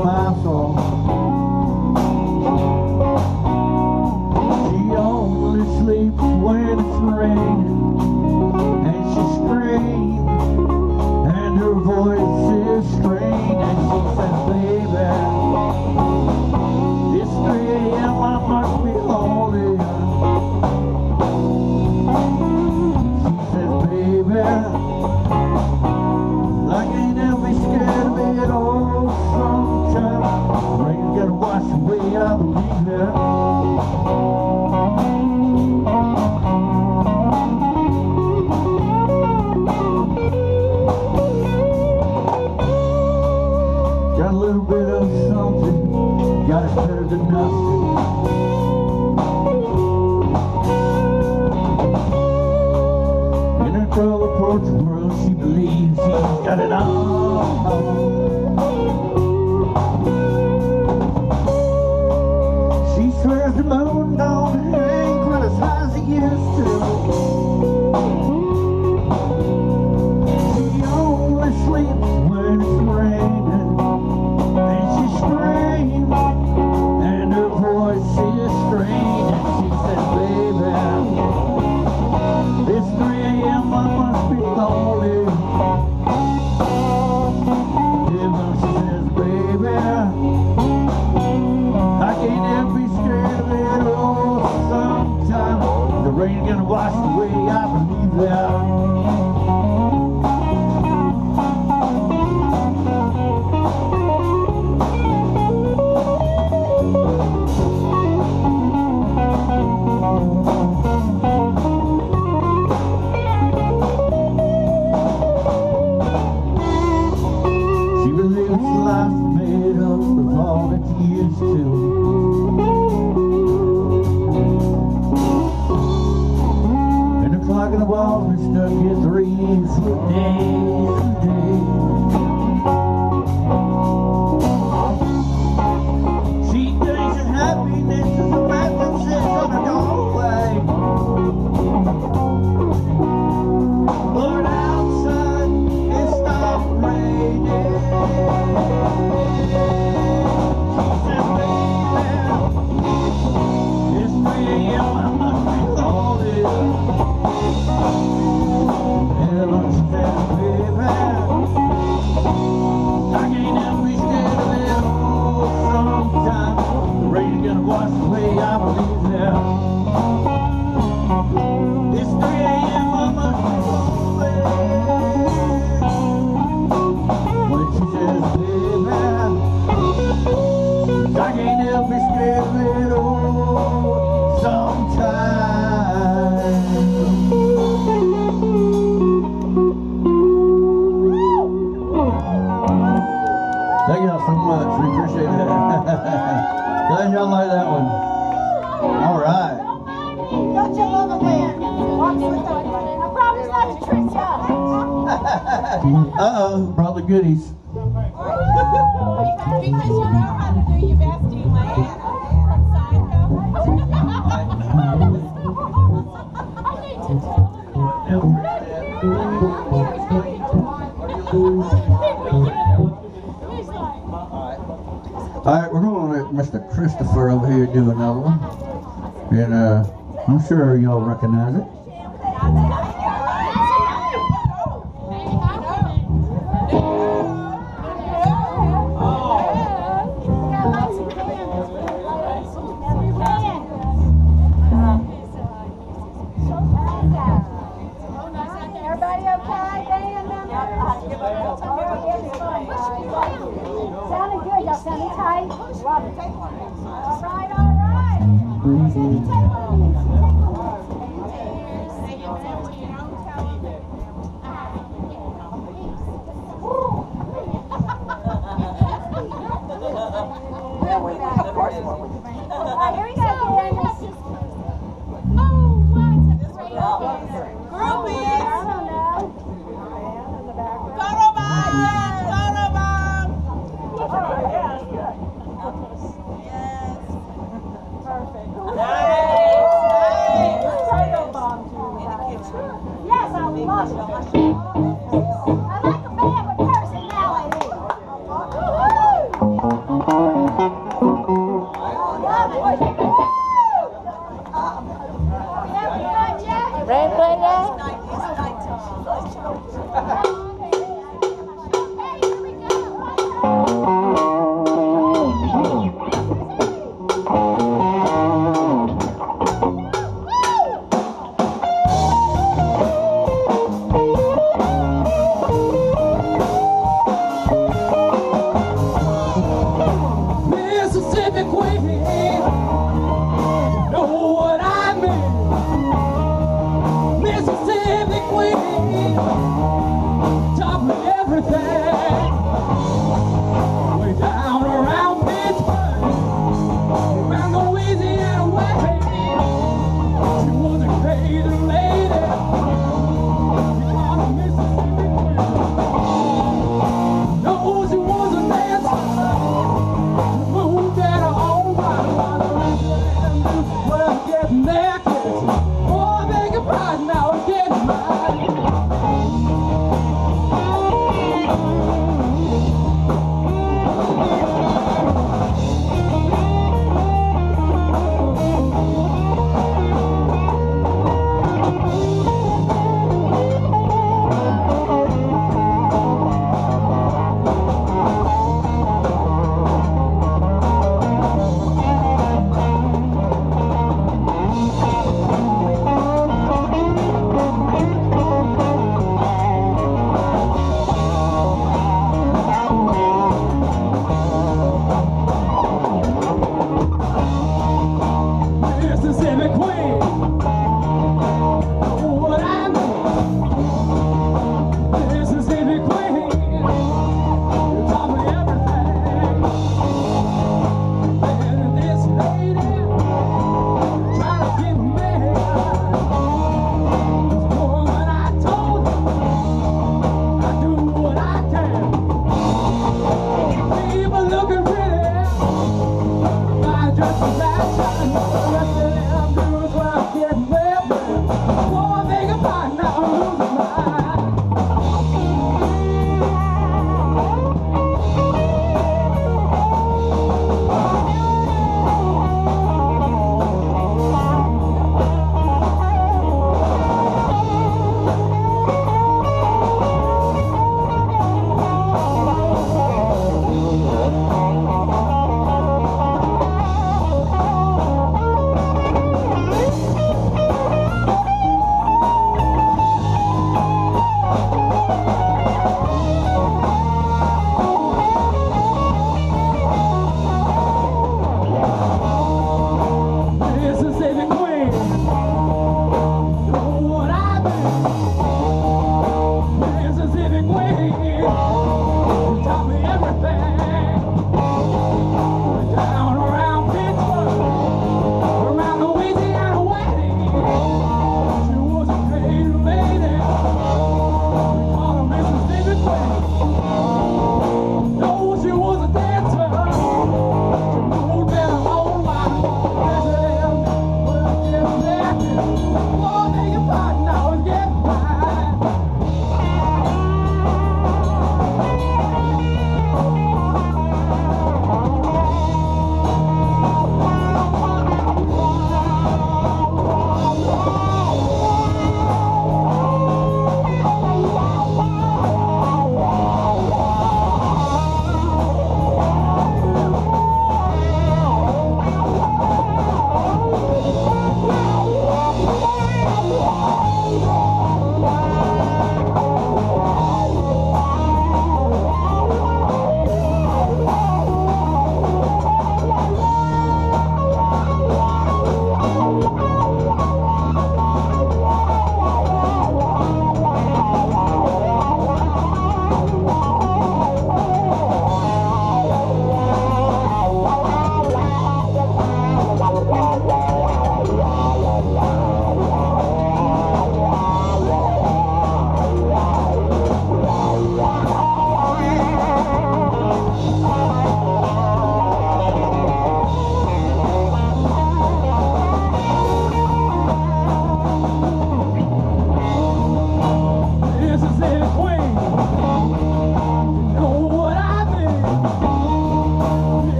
my soul. She only sleeps when it's raining, and she screams, and her voice is strained, and she says, baby, it's 3 a.m. I must be lonely. She says, baby, I can't ever be scared of it all. Sometimes rain's gonna wash away, I believe it. Got a little bit of something, got it better than nothing. In her trouble approach world, she believes she's got it all. She swears the moon don't hang quite as high as it used to. She only sleeps when it's raining, and she screams, and her voice is strained, and she says, baby, it's 3 a.m. I must be lonely. Even she says, baby, I can't ever be scared of it all. Sometimes the rain's gonna wash away, I believe that. Life's made up of all that you used to. And the clock in the walls are stuck at 3 for days and days. She thinks that happiness is a map that sits on a doorway. Lord, outside it stopped raining. Thank y'all so much. We appreciate it. Glad y'all like that one. All right. Don't you love it when walks with the... I promise not to trick you. Uh-oh, brought the goodies. Because you know how to do your best, do you, Lane? From Seinfeld. I need to tell All right, we're going to let Mr. Christopher over here do another one. And I'm sure y'all recognize it. Everybody okay? Sounding good, y'all sounding tight. Love it. All right, all right. Mississippi Queen, you know what I mean. Mississippi Queen, top of everything. Way down around Pittsburgh, around Louisiana way. She was a crazy lady. She called her Mississippi Queen. No, she was a dancer. Moved at her own body. Well, getting there, kids. Oh, I beg your pardon, now I'm getting mad.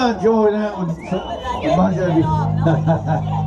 I enjoyed that one. A bunch of you.